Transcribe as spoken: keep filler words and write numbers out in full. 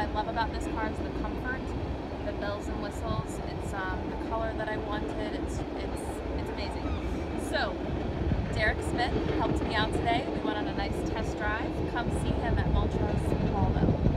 love about this car is the comfort, the bells and whistles. It's um, the color that I wanted. It's it's it's amazing. So Derek Smith helped me out today. We went on a nice test drive. Come see him at Montrose Volvo.